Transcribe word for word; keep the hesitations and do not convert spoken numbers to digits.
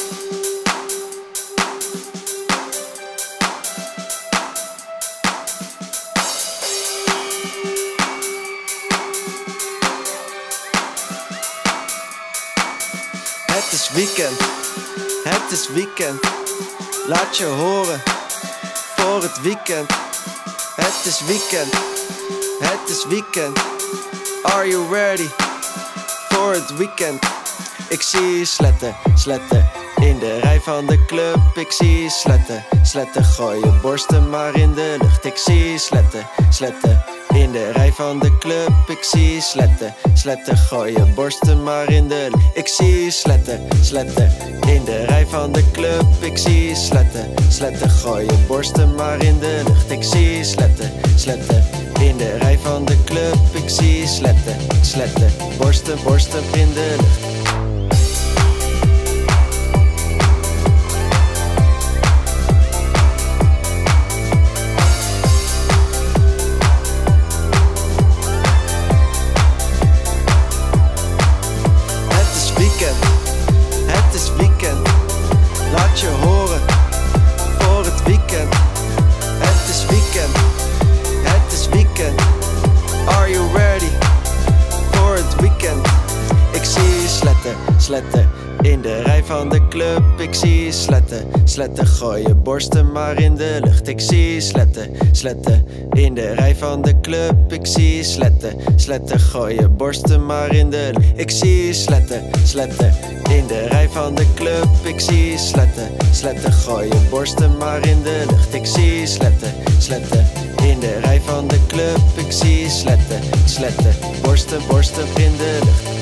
Het is weekend, het is weekend. Laat je horen voor het weekend. Het is weekend, het is weekend. Are you ready voor het weekend? Ik zie sletten, sletten in de rij van de club. Ik zie sletten, sletten, gooi je borsten maar in de lucht. Ik zie sletten, sletten in de rij van de club. Ik zie sletten, sletten, gooi je borsten maar in de lucht. Ik zie sletten, sletten in de rij van de club. Ik zie sletten, sletten, gooi je borsten maar in de lucht. Ik zie sletten, sletten in de rij van de club. Ik zie sletten, sletten, borsten, borsten in de lucht. Het is weekend, laat je horen voor het weekend. Het is weekend, het is weekend. Are you ready voor het weekend? Ik zie sletten, sletten in de rij van de club. Ik zie sletten, sletten, gooi je borsten maar in de lucht. Ik zie sletten, sletten in de rij van de club. Ik zie sletten, sletten, gooi je borsten maar in de lucht. Ik zie sletten, sletten in de rij van de club. Ik zie sletten, sletten, gooi je borsten maar in de lucht. Ik zie sletten, sletten in de rij van de club. Ik zie sletten, sletten, borsten, borsten in de lucht.